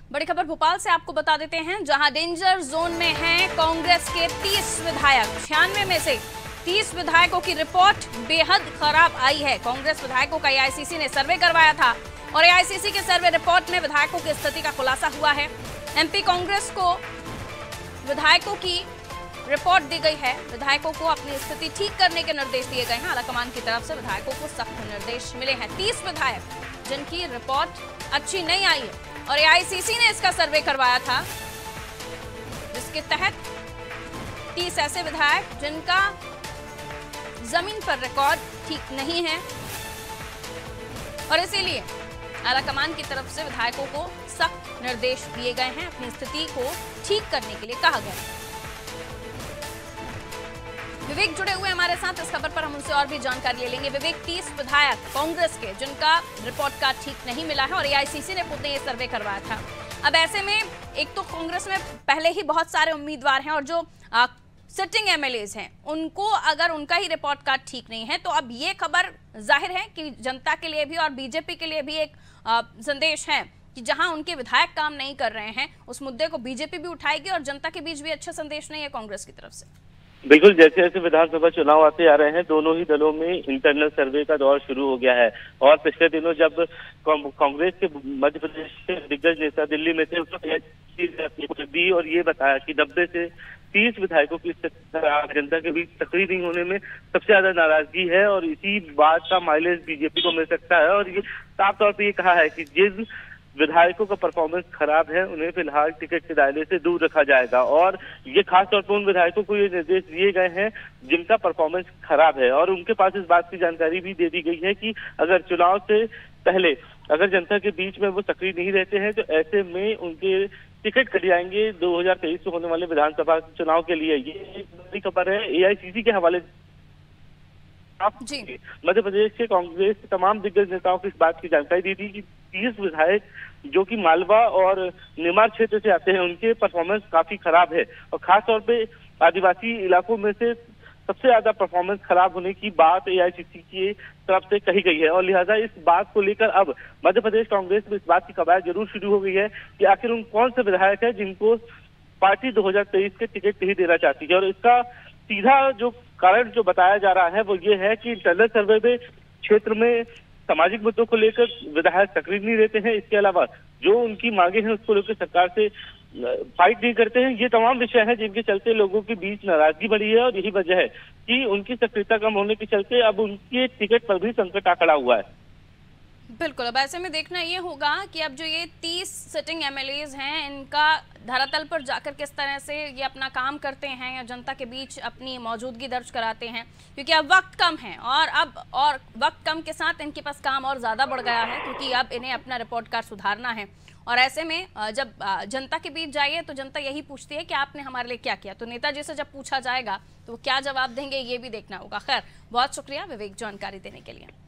बड़ी खबर भोपाल से आपको बता देते हैं, जहां डेंजर जोन में हैं कांग्रेस के 30 विधायक। 96 में से 30 विधायकों की रिपोर्ट बेहद खराब आई है। कांग्रेस विधायकों का एआईसीसी ने सर्वे करवाया था और एआईसीसी के सर्वे रिपोर्ट में विधायकों की स्थिति का खुलासा हुआ है। एमपी कांग्रेस को विधायकों की रिपोर्ट दी गई है। विधायकों को अपनी स्थिति ठीक करने के निर्देश दिए गए हैं। आलाकमान की तरफ से विधायकों को सख्त निर्देश मिले हैं। 30 विधायक जिनकी रिपोर्ट अच्छी नहीं आई है और एआईसीसी ने इसका सर्वे करवाया था, जिसके तहत 30 ऐसे विधायक जिनका जमीन पर रिकॉर्ड ठीक नहीं है और इसीलिए आलाकमान की तरफ से विधायकों को सख्त निर्देश दिए गए हैं। अपनी स्थिति को ठीक करने के लिए कहा गया है। विवेक जुड़े हुए हमारे साथ, इस खबर पर हम उनसे और भी जानकारी ले लेंगे। विवेक, 30 विधायक कांग्रेस के जिनका रिपोर्ट कार्ड ठीक नहीं मिला है और एआईसीसी ने खुद ने ये सर्वे करवाया था। अब ऐसे में एक तो कांग्रेस में पहले ही बहुत सारे उम्मीदवार हैं और जो सिटिंग एमएलएज हैं उनको अगर उनका ही रिपोर्ट कार्ड ठीक नहीं है तो अब ये खबर जाहिर है कि जनता के लिए भी और बीजेपी के लिए भी एक संदेश है कि जहां उनके विधायक काम नहीं कर रहे हैं उस मुद्दे को बीजेपी भी उठाएगी और जनता के बीच भी अच्छा संदेश नहीं है कांग्रेस की तरफ से। बिल्कुल, जैसे जैसे विधानसभा चुनाव आते आ रहे हैं, दोनों ही दलों में इंटरनल सर्वे का दौर शुरू हो गया है। और पिछले दिनों जब कांग्रेस के मध्य प्रदेश के दिग्गज नेता दिल्ली में थे, उसको दी और ये बताया कि 90 से 30 विधायकों की जनता के बीच सक्रिय नहीं होने में सबसे ज्यादा नाराजगी है और इसी बात का माइलेज बीजेपी को मिल सकता है। और ये साफ तौर पर ये कहा है कि जिन विधायकों का परफॉर्मेंस खराब है उन्हें फिलहाल टिकट के दायरे से दूर रखा जाएगा। और ये खास तौर पर उन विधायकों को ये निर्देश दिए गए हैं जिनका परफॉर्मेंस खराब है और उनके पास इस बात की जानकारी भी दे दी गई है कि अगर चुनाव से पहले अगर जनता के बीच में वो सक्रिय नहीं रहते हैं तो ऐसे में उनके टिकट कट जाएंगे 2023 में होने वाले विधानसभा चुनाव के लिए। ये एक बड़ी खबर है एआईसीसी के हवाले मध्य प्रदेश के कांग्रेस के तमाम दिग्गज नेताओं को इस बात की जानकारी दी थी कि 30 विधायक जो कि मालवा और निमाड़ क्षेत्र से आते हैं उनके परफॉर्मेंस काफी खराब है और खासतौर पे आदिवासी इलाकों में से सबसे ज्यादा परफॉर्मेंस खराब होने की बात एआईसीसी की तरफ से कही गई है। और लिहाजा इस बात को लेकर अब मध्य प्रदेश कांग्रेस में इस बात की कवायद जरूर शुरू हो गई है कि आखिर उन कौन से विधायक है जिनको पार्टी 2023 के टिकट नहीं देना चाहती है। और इसका सीधा जो कारण जो बताया जा रहा है वो ये है कि इंटरनल सर्वे में क्षेत्र में सामाजिक मुद्दों को लेकर विधायक सक्रिय नहीं रहते हैं। इसके अलावा जो उनकी मांगे हैं उसको लेकर सरकार से फाइट नहीं करते हैं। ये तमाम विषय हैं जिनके चलते लोगों के बीच नाराजगी बढ़ी है और यही वजह है कि उनकी सक्रियता कम होने के चलते अब उनके टिकट पर भी संकट आ खड़ा हुआ है। बिल्कुल, अब ऐसे में देखना ये होगा कि अब जो ये 30 सिटिंग एमएलएज हैं इनका धरातल पर जाकर किस तरह से ये अपना काम करते हैं या जनता के बीच अपनी मौजूदगी दर्ज कराते हैं, क्योंकि अब वक्त कम है और वक्त कम के साथ इनके पास काम और ज़्यादा बढ़ गया है क्योंकि अब इन्हें अपना रिपोर्ट कार्ड सुधारना है। और ऐसे में जब जनता के बीच जाइए तो जनता यही पूछती है कि आपने हमारे लिए क्या किया, तो नेताजी से जब पूछा जाएगा तो वो क्या जवाब देंगे ये भी देखना होगा। खैर, बहुत शुक्रिया विवेक जानकारी देने के लिए।